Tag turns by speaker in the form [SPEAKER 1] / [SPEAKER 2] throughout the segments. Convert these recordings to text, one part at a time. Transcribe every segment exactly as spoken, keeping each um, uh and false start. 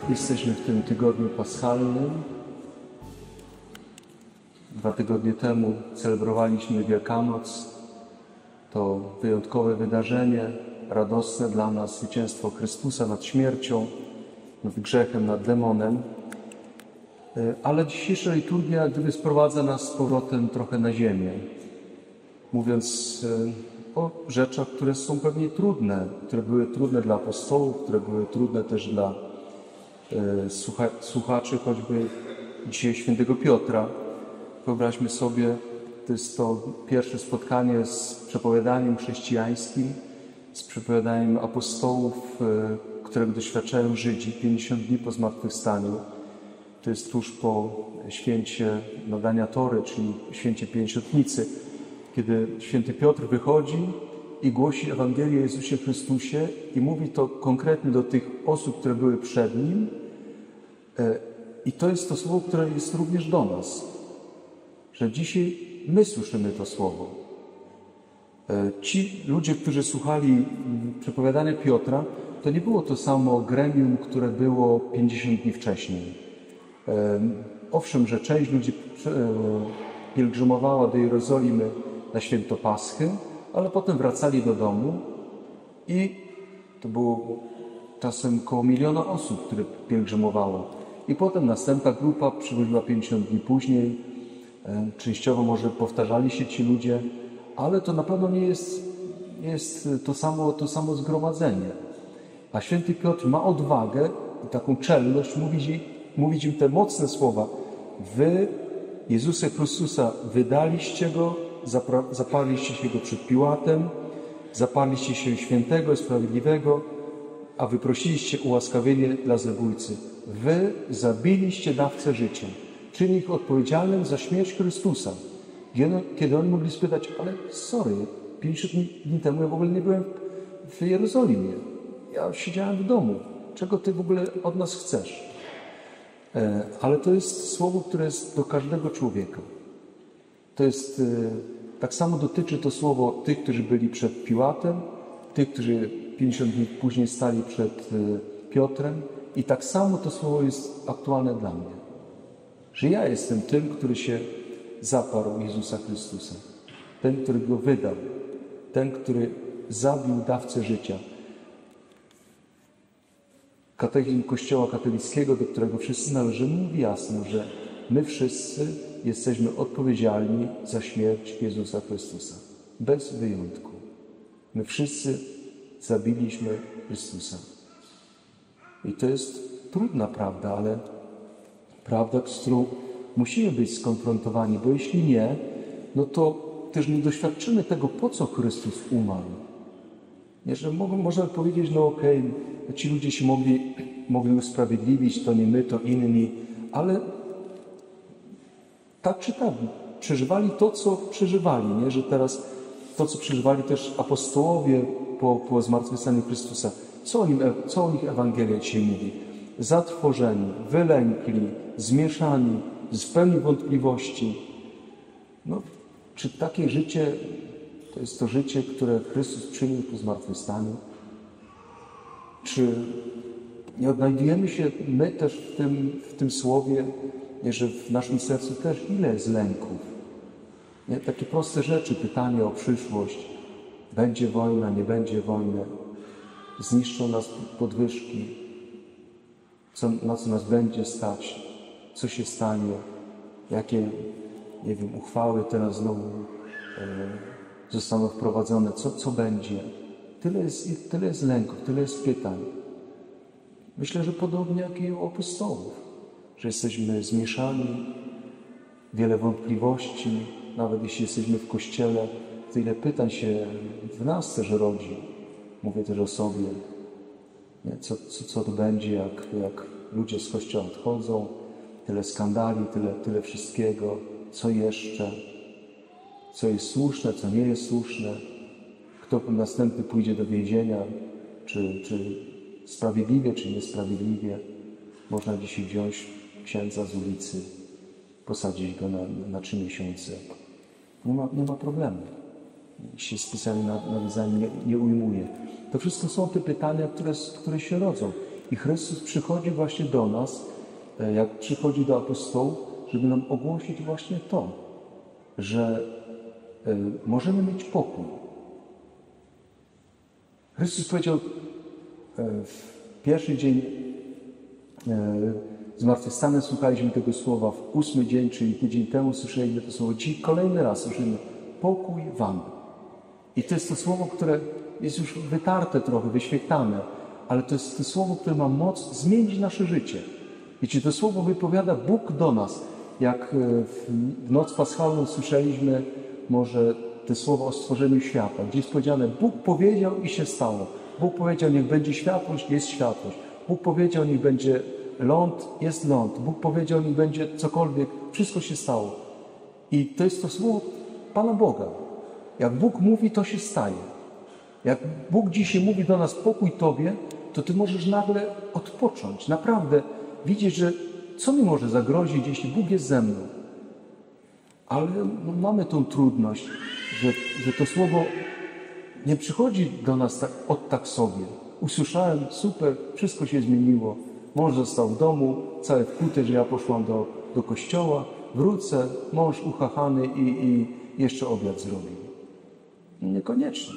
[SPEAKER 1] Jesteśmy w tym tygodniu paschalnym. Dwa tygodnie temu celebrowaliśmy Wielkanoc. To wyjątkowe wydarzenie, radosne dla nas zwycięstwo Chrystusa nad śmiercią, nad grzechem, nad demonem. Ale dzisiejsza liturgia jak gdyby sprowadza nas z powrotem trochę na ziemię, mówiąc o rzeczach, które są pewnie trudne, które były trudne dla apostołów, które były trudne też dla słucha słuchaczy, choćby dzisiaj świętego Piotra. Wyobraźmy sobie, to jest to pierwsze spotkanie z przepowiadaniem chrześcijańskim, z przepowiadaniem apostołów, którego doświadczają Żydzi pięćdziesiąt dni po zmartwychwstaniu. To jest tuż po święcie nadania Tory, czyli święcie Pięćdziesiątnicy, kiedy święty Piotr wychodzi i głosi Ewangelię o Jezusie Chrystusie i mówi to konkretnie do tych osób, które były przed Nim. I to jest to słowo, które jest również do nas, że dzisiaj my słyszymy to słowo. Ci ludzie, którzy słuchali przepowiadania Piotra, to nie było to samo gremium, które było pięćdziesiąt dni wcześniej. Owszem, że część ludzi pielgrzymowała do Jerozolimy na święto Paschy, ale potem wracali do domu i to było czasem około miliona osób, które pielgrzymowało. I potem następna grupa przybyła pięćdziesiąt dni później. Częściowo może powtarzali się ci ludzie, ale to na pewno nie jest, nie jest to, samo, to samo zgromadzenie. A święty Piotr ma odwagę i taką czelność mówić, mówić im te mocne słowa. Wy, Jezusa Chrystusa, wydaliście Go, zaparliście się Go przed Piłatem, zaparliście się świętego i sprawiedliwego, a wyprosiliście ułaskawienie dla zabójcy. Wy zabiliście dawcę życia, czyni ich odpowiedzialnym za śmierć Chrystusa. Kiedy oni mogli spytać, ale sorry, pięćdziesiąt dni temu ja w ogóle nie byłem w Jerozolimie. Ja siedziałem w domu. Czego Ty w ogóle od nas chcesz? Ale to jest słowo, które jest do każdego człowieka. To jest, tak samo dotyczy to słowo tych, którzy byli przed Piłatem, tych, którzy pięćdziesiąt dni później stali przed Piotrem i tak samo to słowo jest aktualne dla mnie. Że ja jestem tym, który się zaparł Jezusa Chrystusa. Ten, który Go wydał. Ten, który zabił dawcę życia. Katechizm Kościoła katolickiego, do którego wszyscy należymy, mówi jasno, że my wszyscy jesteśmy odpowiedzialni za śmierć Jezusa Chrystusa. Bez wyjątku. My wszyscy zabiliśmy Chrystusa. I to jest trudna prawda, ale prawda, z którą musimy być skonfrontowani, bo jeśli nie, no to też nie doświadczymy tego, po co Chrystus umarł. Nie, że można powiedzieć, no okej, okay, ci ludzie się mogli, mogli usprawiedliwić, to nie my, to inni, ale tak czy tak, przeżywali to, co przeżywali, nie? Że teraz to, co przeżywali też apostołowie po, po zmartwychwstaniu Chrystusa. Co o, nim, co o nich Ewangelia dzisiaj mówi? Zatrwożeni, wylękli, zmieszani, z pełni wątpliwości. No, czy takie życie to jest to życie, które Chrystus przyjął po zmartwychwstaniu? Czy nie odnajdujemy się my też w tym, w tym słowie, nie, że w naszym sercu też ile jest lęków? Nie? Takie proste rzeczy, pytanie o przyszłość. Będzie wojna, nie będzie wojny. Zniszczą nas podwyżki. Co, na co nas będzie stać? Co się stanie? Jakie, nie wiem, uchwały teraz znowu e, zostaną wprowadzone? Co, co będzie? Tyle jest, tyle jest lęków, tyle jest pytań. Myślę, że podobnie jak i u apostołów, że jesteśmy zmieszani, wiele wątpliwości, nawet jeśli jesteśmy w Kościele, tyle pytań się w nas też rodzi. Mówię też o sobie. Nie? Co, co, co to będzie, jak, jak ludzie z Kościoła odchodzą, tyle skandali, tyle, tyle wszystkiego, co jeszcze, co jest słuszne, co nie jest słuszne, kto następny pójdzie do więzienia, czy, czy sprawiedliwie, czy niesprawiedliwie. Można dzisiaj wziąć księdza z ulicy, posadzić go na, na trzy miesiące. Nie ma, nie ma problemu. Się specjalnie nawiązaniem nie, nie ujmuje. To wszystko są te pytania, które, które się rodzą. I Chrystus przychodzi właśnie do nas, jak przychodzi do apostołów, żeby nam ogłosić właśnie to, że możemy mieć pokój. Chrystus powiedział w pierwszy dzień zmartwychwstania, słuchaliśmy tego słowa, w ósmy dzień, czyli tydzień temu słyszeliśmy to słowo. Dziś kolejny raz słyszymy pokój wam. I to jest to słowo, które jest już wytarte trochę, wyświetlane, ale to jest to słowo, które ma moc zmienić nasze życie. Wiecie, to słowo wypowiada Bóg do nas. Jak w noc paschalną słyszeliśmy może te słowo o stworzeniu świata, gdzie jest powiedziane, Bóg powiedział i się stało. Bóg powiedział, niech będzie światłość, jest światłość. Bóg powiedział, niech będzie ląd, jest ląd. Bóg powiedział, niech będzie cokolwiek, wszystko się stało. I to jest to słowo Pana Boga. Jak Bóg mówi, to się staje. Jak Bóg dzisiaj mówi do nas, pokój Tobie, to Ty możesz nagle odpocząć. Naprawdę widzieć, że co mi może zagrozić, jeśli Bóg jest ze mną. Ale no, mamy tą trudność, że, że to słowo nie przychodzi do nas tak, od tak sobie. Usłyszałem, super, wszystko się zmieniło. Mąż został w domu, całe wkute, że ja poszłam do, do kościoła, wrócę, mąż uchachany i, i jeszcze obiad zrobił. Niekoniecznie.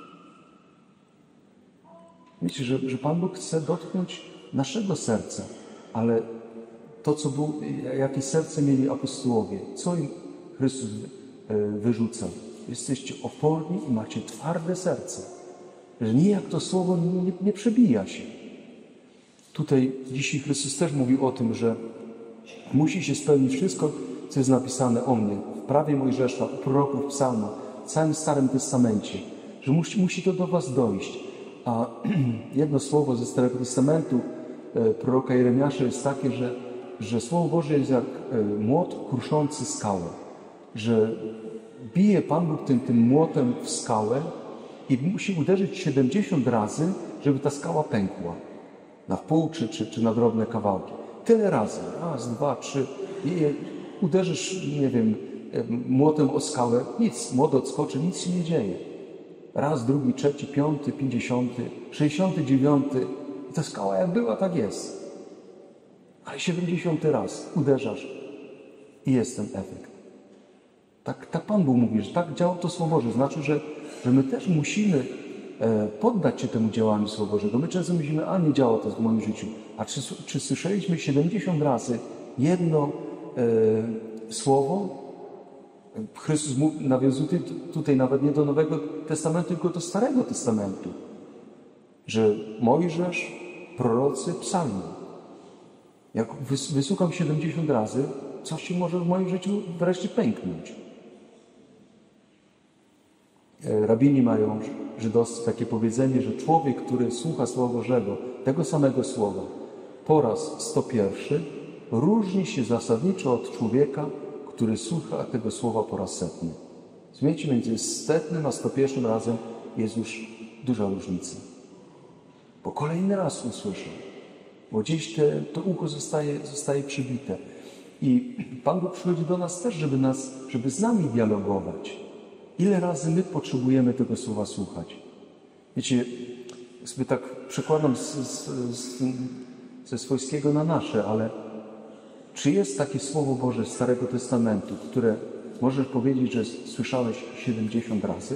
[SPEAKER 1] Wiecie, że, że Pan Bóg chce dotknąć naszego serca, ale to, co był, jakie serce mieli apostołowie, co im Chrystus wyrzucał. Jesteście oporni i macie twarde serce, że nijak to słowo nie, nie przebija się. Tutaj dzisiaj Chrystus też mówił o tym, że musi się spełnić wszystko, co jest napisane o mnie w prawie Mojżesza, u proroków, psalmach, w całym Starym Testamencie, że musi, musi to do was dojść. A jedno słowo ze Starego Testamentu proroka Jeremiasza jest takie, że, że Słowo Boże jest jak młot kruszący skałę, że bije Pan Bóg tym, tym młotem w skałę i musi uderzyć siedemdziesiąt razy, żeby ta skała pękła. Na pół czy, czy, czy na drobne kawałki. Tyle razy. Raz, dwa, trzy. I uderzysz, nie wiem, młotem o skałę. Nic. Młot odskoczy, nic się nie dzieje. Raz, drugi, trzeci, piąty, pięćdziesiąty, sześćdziesiąty dziewiąty. I ta skała jak była, tak jest. Ale siedemdziesiąty raz uderzasz i jest ten efekt. Tak, tak Pan Bóg mówi, że tak działa to Słowo Boże. Znaczy, że, że my też musimy e, poddać się temu działaniu Słowa Bożego. My często myślimy, a nie działa to w moim życiu. A czy, czy słyszeliśmy siedemdziesiąt razy jedno e, słowo? Chrystus nawiązuje tutaj nawet nie do Nowego Testamentu, tylko do Starego Testamentu. Że Mojżesz, prorocy, psalmy. Jak wysłucham siedemdziesiąt razy, coś się może w moim życiu wreszcie pęknąć. Rabini mają żydowscy takie powiedzenie, że człowiek, który słucha Słowa Bożego, tego samego słowa, po raz sto pierwszy, różni się zasadniczo od człowieka, który słucha tego słowa po raz setny. Zmieńcie między setnym a sto pierwszym razem jest już duża różnica. Bo kolejny raz usłyszę, bo gdzieś te, to ucho zostaje, zostaje przybite. I Pan Bóg przychodzi do nas też, żeby, nas, żeby z nami dialogować. Ile razy my potrzebujemy tego słowa słuchać? Wiecie, sobie tak przekładam z, z, z, ze swojskiego na nasze, ale czy jest takie Słowo Boże z Starego Testamentu, które możesz powiedzieć, że słyszałeś siedemdziesiąt razy?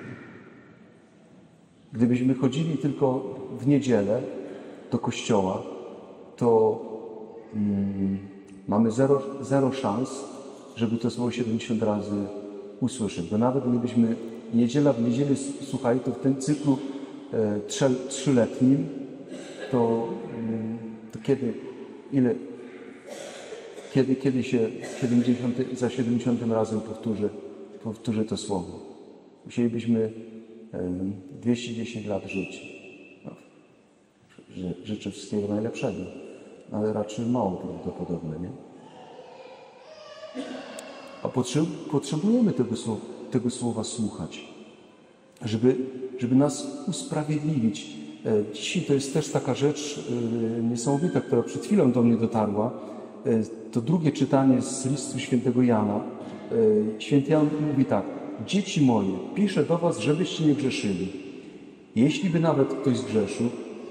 [SPEAKER 1] Gdybyśmy chodzili tylko w niedzielę do kościoła, to mm, mamy zero, zero szans, żeby to słowo siedemdziesiąt razy usłyszeć. Bo nawet gdybyśmy niedziela w niedzielę słuchali, to w tym cyklu e, trze, trzyletnim, to, mm, to kiedy, ile, kiedy, kiedy się siedemdziesiątym, za siedemdziesiątym razem powtórzy, powtórzy to słowo? Musielibyśmy e, dwieście dziesięć lat żyć. No, życzę wszystkiego najlepszego, ale raczej mało prawdopodobne, nie? A potrzebujemy tego słowa, tego słowa słuchać, żeby, żeby nas usprawiedliwić. Dzisiaj to jest też taka rzecz niesamowita, która przed chwilą do mnie dotarła. To drugie czytanie z listu świętego Jana. Święty Jan mówi tak: dzieci moje, piszę do was, żebyście nie grzeszyli. Jeśli by nawet ktoś zgrzeszył,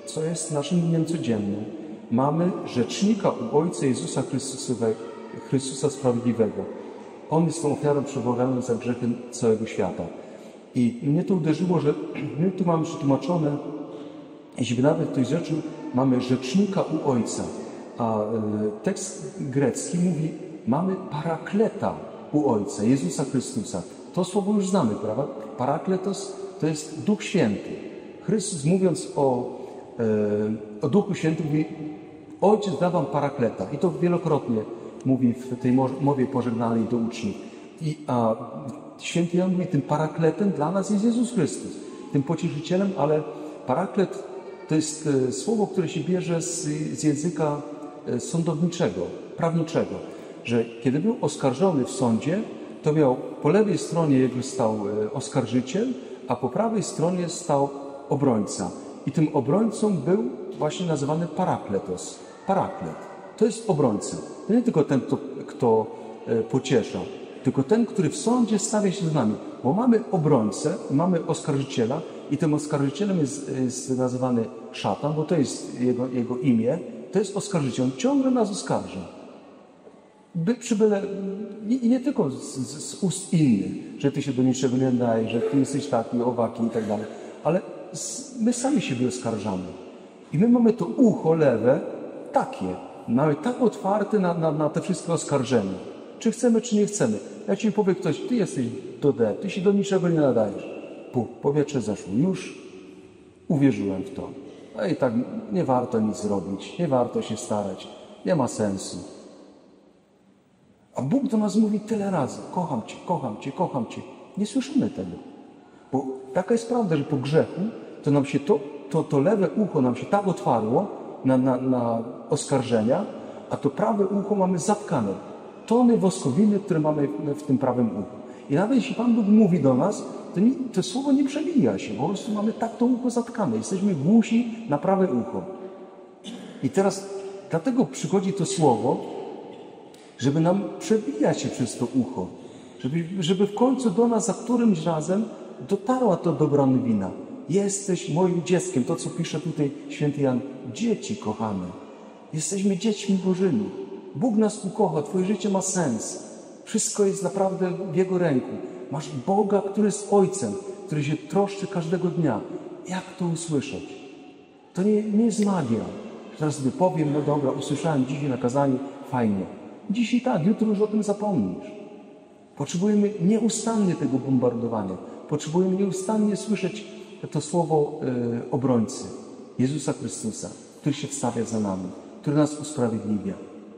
[SPEAKER 1] co jest naszym dniem codziennym, mamy rzecznika u Ojca Jezusa Chrystusa Sprawiedliwego. On jest tą ofiarą przebłaganą za grzechem całego świata. I mnie to uderzyło, że my tu mamy przetłumaczone, jeśli nawet ktoś rzeczył, mamy rzecznika u Ojca. A tekst grecki mówi, mamy parakleta u Ojca, Jezusa Chrystusa. To słowo już znamy, prawda? Parakletos to jest Duch Święty. Chrystus, mówiąc o, o Duchu Świętym, mówi, Ojciec da wam parakleta. I to wielokrotnie mówi w tej mowie pożegnalnej do uczniów. I, a święty Jan mówi, tym parakletem dla nas jest Jezus Chrystus. Tym pocieszycielem, ale paraklet to jest słowo, które się bierze z, z języka sądowniczego, prawniczego. Że kiedy był oskarżony w sądzie, to miał po lewej stronie jego stał oskarżyciel, a po prawej stronie stał obrońca. I tym obrońcą był właśnie nazywany parakletos. Paraklet. To jest obrońca. To nie tylko ten, kto, kto pociesza, tylko ten, który w sądzie stawia się z nami. Bo mamy obrońcę, mamy oskarżyciela i tym oskarżycielem jest, jest nazywany szatan, bo to jest jego, jego imię. To jest oskarżyciel. On ciągle nas oskarża. By, przy byle, i, I nie tylko z, z, z ust innych, że ty się do niczego nie nadajesz, że ty jesteś taki, owaki i tak dalej. Ale z, my sami siebie oskarżamy. I my mamy to ucho lewe takie. Mamy tak otwarte na, na, na te wszystkie oskarżenia. Czy chcemy, czy nie chcemy. Jak ci powie ktoś, ty jesteś do D, ty się do niczego nie nadajesz. Puh, powietrze zeszło. Już uwierzyłem w to. A i tak nie warto nic zrobić, nie warto się starać, nie ma sensu. A Bóg do nas mówi tyle razy, kocham Cię, kocham Cię, kocham Cię. Nie słyszymy tego. Bo taka jest prawda, że po grzechu to nam się to, to, to lewe ucho nam się tak otwarło na, na, na oskarżenia, a to prawe ucho mamy zatkane. Tony woskowiny, które mamy w tym prawym uchu. I nawet jeśli Pan Bóg mówi do nas, to, nie, to słowo nie przebija się, po prostu mamy tak to ucho zatkane. Jesteśmy głusi na prawe ucho. I teraz dlatego przychodzi to słowo, żeby nam przebijać się przez to ucho. Żeby, żeby w końcu do nas za którymś razem dotarła to dobra nowina. Jesteś moim dzieckiem. To, co pisze tutaj święty Jan. Dzieci kochane. Jesteśmy dziećmi Bożymi. Bóg nas ukocha. Twoje życie ma sens. Wszystko jest naprawdę w Jego ręku. Masz Boga, który jest Ojcem, który się troszczy każdego dnia. Jak to usłyszeć? To nie, nie jest magia. Teraz sobie powiem, no dobra, usłyszałem dzisiaj na kazaniu, fajnie. Dzisiaj tak, jutro już o tym zapomnisz. Potrzebujemy nieustannie tego bombardowania. Potrzebujemy nieustannie słyszeć to słowo y, obrońcy, Jezusa Chrystusa, który się wstawia za nami, który nas usprawiedliwia.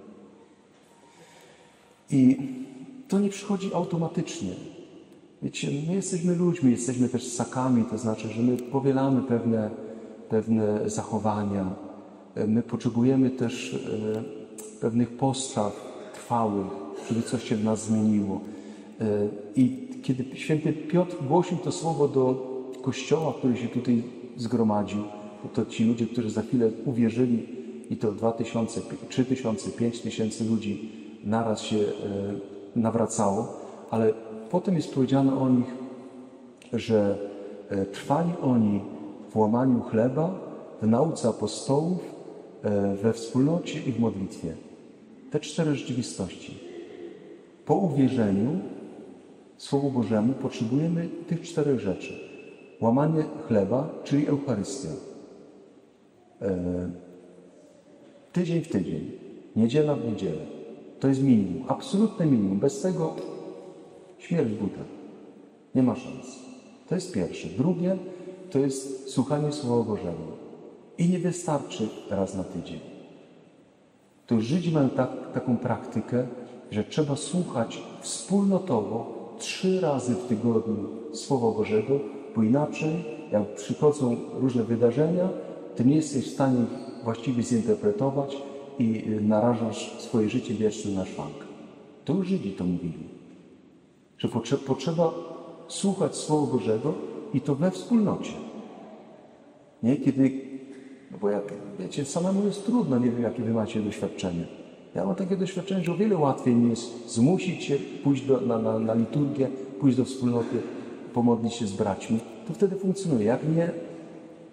[SPEAKER 1] I to nie przychodzi automatycznie. Wiecie, my jesteśmy ludźmi, jesteśmy też ssakami, to znaczy, że my powielamy pewne, pewne zachowania. My potrzebujemy też y, pewnych postaw trwałych, żeby coś się w nas zmieniło. I kiedy święty Piotr głosił to słowo do Kościoła, który się tutaj zgromadził, to ci ludzie, którzy za chwilę uwierzyli i to dwa tysiące, trzy tysiące, pięć tysięcy ludzi naraz się nawracało, ale potem jest powiedziane o nich, że trwali oni w łamaniu chleba, w nauce apostołów, we wspólnocie i w modlitwie. Te cztery rzeczywistości. Po uwierzeniu Słowu Bożemu potrzebujemy tych czterech rzeczy. Łamanie chleba, czyli Eucharystia. E, tydzień w tydzień. Niedziela w niedzielę. To jest minimum. Absolutne minimum. Bez tego śmierć w butach. Nie ma szans. To jest pierwsze. Drugie to jest słuchanie Słowa Bożego. I nie wystarczy raz na tydzień. To Żydzi mają tak, taką praktykę, że trzeba słuchać wspólnotowo trzy razy w tygodniu Słowa Bożego, bo inaczej, jak przychodzą różne wydarzenia, ty nie jesteś w stanie ich właściwie zinterpretować i narażasz swoje życie wieczne na szwank. To już Żydzi to mówili, że potrze potrzeba słuchać Słowa Bożego i to we wspólnocie. Nie? Kiedy No bo jak wiecie, samemu jest trudno, nie wiem jakie wy macie doświadczenie. Ja mam takie doświadczenie, że o wiele łatwiej mi jest zmusić się, pójść do, na, na, na liturgię, pójść do wspólnoty, pomodlić się z braćmi. To wtedy funkcjonuje. Jak nie,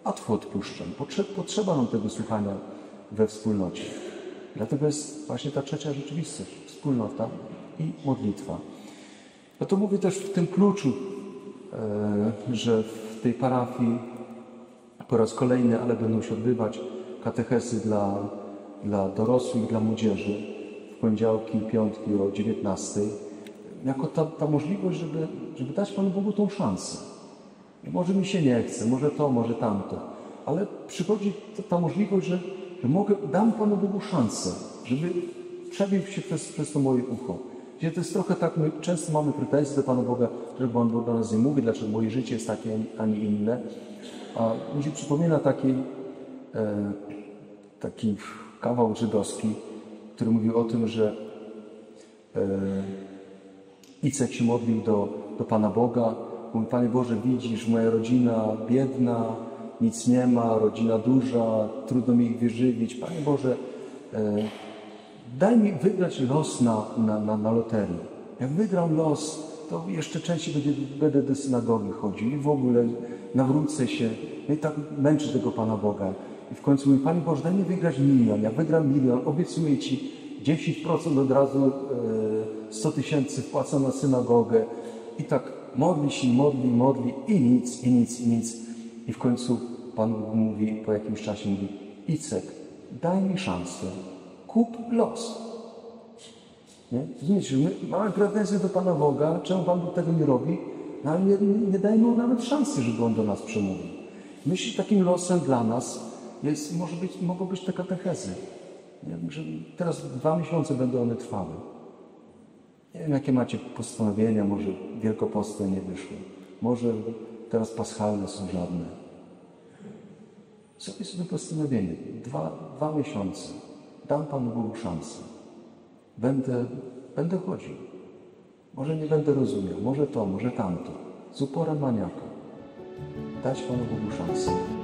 [SPEAKER 1] łatwo odpuszczam. Potrze potrzeba nam tego słuchania we wspólnocie. Dlatego jest właśnie ta trzecia rzeczywistość, wspólnota i modlitwa. No to mówię też w tym kluczu, e, że w tej parafii po raz kolejny, ale będą się odbywać katechezy dla, dla dorosłych, dla młodzieży w poniedziałki i piątki o dziewiętnastej. Jako ta, ta możliwość, żeby, żeby dać Panu Bogu tą szansę. Może mi się nie chce, może to, może tamto, ale przychodzi ta, ta możliwość, że, że mogę, dam Panu Bogu szansę, żeby przebił się przez, przez to moje ucho. Gdzie to jest trochę tak, my często mamy pretensje do Pana Boga, że Pan Bóg do nas nie mówi, dlaczego moje życie jest takie, a nie inne. A mi się przypomina taki, e, taki kawał żydowski, który mówił o tym, że e, Icek się modlił do, do Pana Boga. Mówi: Panie Boże, widzisz, moja rodzina biedna, nic nie ma, rodzina duża, trudno mi ich wyżywić. Panie Boże, e, daj mi wygrać los na, na, na, na loterii. Jak wygram los, to jeszcze częściej będzie, będę do synagogi chodził i w ogóle nawrócę się. No i tak męczę tego Pana Boga. I w końcu mówi: Panie Boże, daj mi wygrać milion. Jak wygram milion, obiecuję Ci dziesięć procent od razu, e, sto tysięcy wpłacę na synagogę. I tak modli się, modli, modli i nic, i nic, i nic. I w końcu Pan Bóg mówi, po jakimś czasie mówi: Icek, daj mi szansę, kup los. Nie? Rozumiecie, my mamy pretensje do Pana Boga, czemu Pan Bóg tego nie robi, no ale nie, nie, nie dajmy mu nawet szansy, żeby On do nas przemówił. Myślę, że takim losem dla nas jest, może być, mogą być te katechezy. Nie? Że teraz dwa miesiące będą one trwały. Nie wiem, jakie macie postanowienia, może wielkopostne nie wyszły. Może teraz paschalne są żadne. Zrobię sobie postanowienie. Dwa, dwa miesiące. Dam Panu Bogu szansę. Będę, będę chodził. Może nie będę rozumiał. Może to, może tamto. Z uporem maniaka. Dać Panu Bogu szansę.